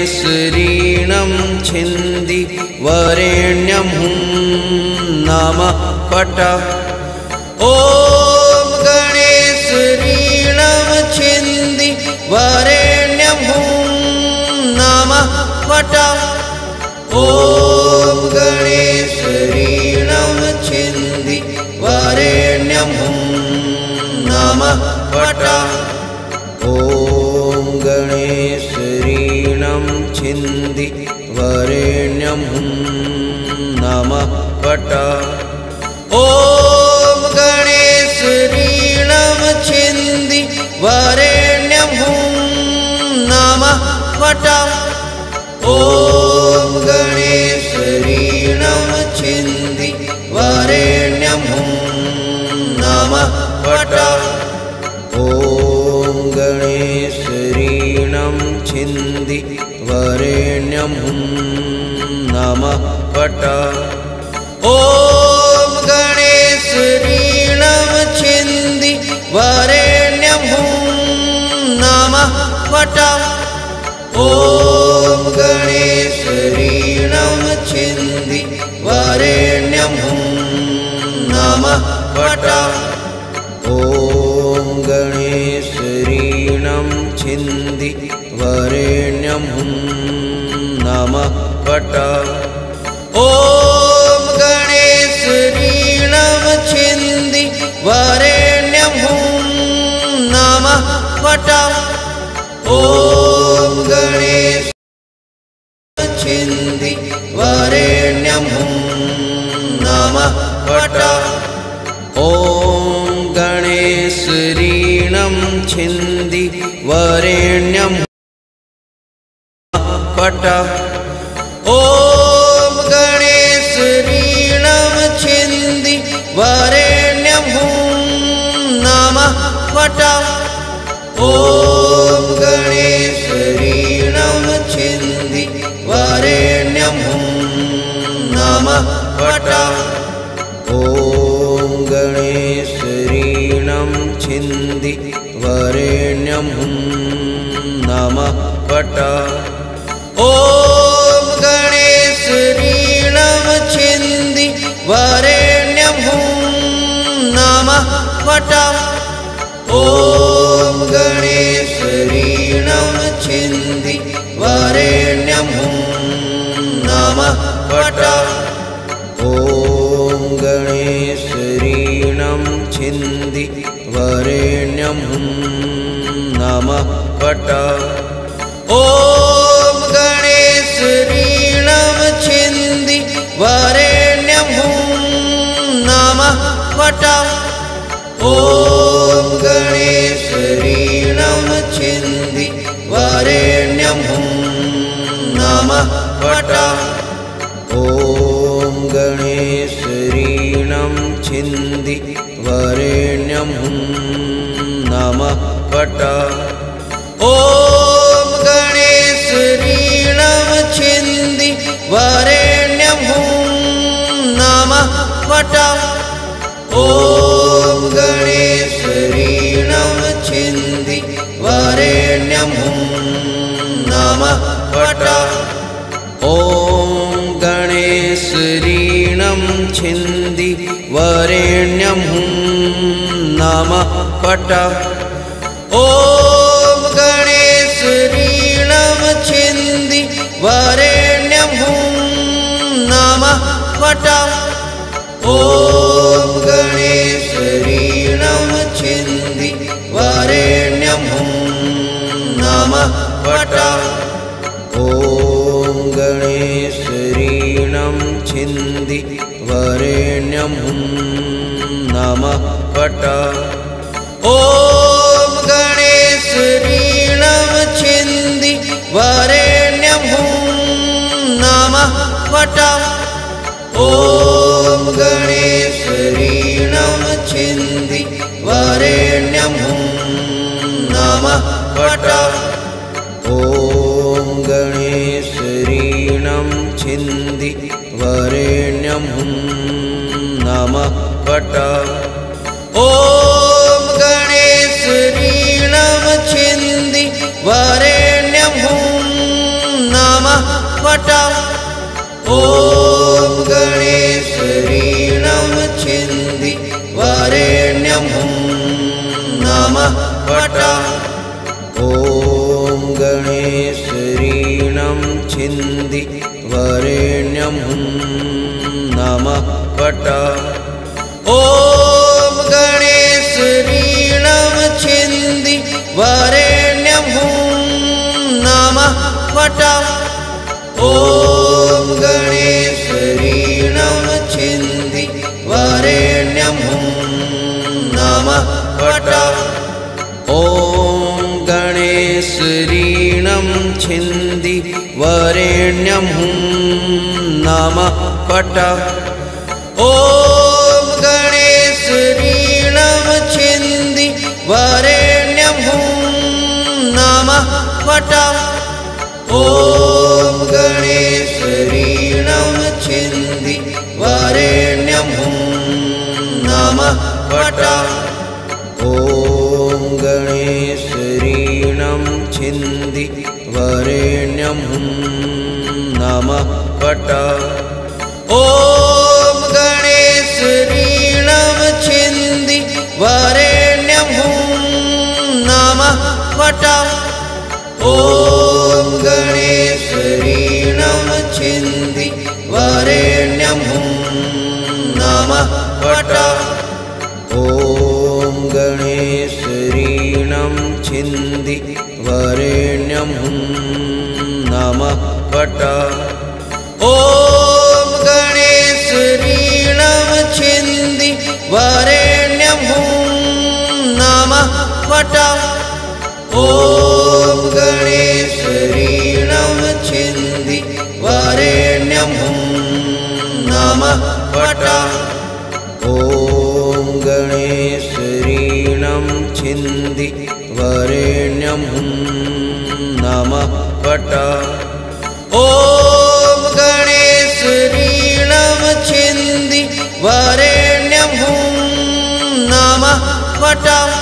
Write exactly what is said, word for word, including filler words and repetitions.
गणेशऋणं छिन्दि वरेण्यं हुं नमः पट। ॐ गणेशऋणं छिन्दि वरेण्यं हुं नमः पट। ॐ गणेशऋणं छिन्दि वरेण्यं हुं नमः पट। ॐ गणेशऋणं छिन्दि वरेण्यं हुं नमः पट। ॐ गणेशऋणं छिन्दि वरेण्यं हुं नमः पट। ॐ गणेशऋणं छिन्दि वरेण्यं हुं नमः पट। ॐ गणेशऋणं छिन्दि वरेण्यं हुं नमः पट। ॐ गणेशऋणं छिन्दि वरेण्यं हुं नमः पट। ॐ गणेशऋणं छिन्दि वरेण्यं हुं नमः पट। ॐ गणेशऋणं छिन्दि वरेण्यं हुं नमः पट। ॐ गणेशऋणं छिन्दि वरेण्यं हुं नमः पट। ॐ गणेशऋणं छिन्दि वरेण्यं हुं नमः पट। ॐ गणेशऋणं छिन्दि वरेण्यं पट। ॐ गणेशऋणं छिन्दि वरेण्यं हुं नमः पट। ॐ गणेशऋणं छिन्दि वरेण्यं हुं नमः पट। ॐ गणेशऋणं छिन्दि वरेण्यं हुं नमः पट। ॐ गणेशऋणं छिन्दि वरेण्यं हुं नमः पट। ॐ गणेशऋणं छिन्दि वरेण्यं हुं नमः पट। ॐ गणेशऋणं छिन्दि वरेण्यं हुं नमः पट। ॐ गणेशऋणं छिन्दि वरेण्यं हुं नमः पट। ॐ गणेशऋणं छिन्दि वरेण्यं हुं नमः पट। ॐ गणेशऋणं छिन्दि वरेण्यं हुं नमः पट। ॐ गणेशऋणं छिन्दि वरेण्यं हुं नमः पट। ॐ गणेशऋणं छिन्दि वरेण्यं हुं नमः पट। ॐ गणेशऋणं छिन्दि वरेण्यं हुं नमः पट। ॐ गणेशऋणं छिन्दि वरेण्यं हुं नमः पट। ॐ गणेशऋणं छिन्दि वरेण्यं हुं नमः पट। ॐ गणेशऋणं छिन्दि वरेण्यं हुं नमः पट। ॐ गणेशऋणं छिन्दि वरेण्यं हुं नमः पट। ॐ गणेशऋणं छिन्दि वरेण्यं हुं नमः पट। ॐ गणेशऋणं छिन्दि वरेण्यं हुं नमः पट। ॐ गणेशऋणं छिन्दि वरेण्यं हुं पट ॐ गणेशऋणं छिन्दि वरेण्यं हुं नमः पट ॐ गणेशऋणं छिन्दि वरेण्यं हुं नमः पट ॐ गणेशऋणं छिन्दि वरेण्यं हुं नमः पट ॐ गणेशऋणं छिन्दि वरेण्यं हुं नमः पट ॐ गणेशऋणं छिन्दि वरेण्यं हुं नमः पट ॐ गणेशऋणं छिन्दि वरेण्यं हुं नमः पट ॐ गणेशऋणं छिन्दि वरेण्यं हुं नमः पट ॐ गणेशऋणं छिन्दि वरेण्यं हुं नमः पट ॐ गणेशऋणं छिन्दि वरेण्यं हुं नमः पट ॐ गणेशऋणं छिन्दि वरेण्यं हुं नमः पट ॐ गणेशऋणं छिन्दि वरेण्यं हुं नमः पट ॐ गणेशऋणं छिन्दि वरेण्यं हुं नमः पट ॐ गणेशऋणं छिन्दि वरेण्यं हुं नमः पट ॐ गणेशऋणं छिन्दि वरेण्यं हुं नमः पट ॐ गणेशऋणं छिन्दि वरेण्यं हुं नमः पट।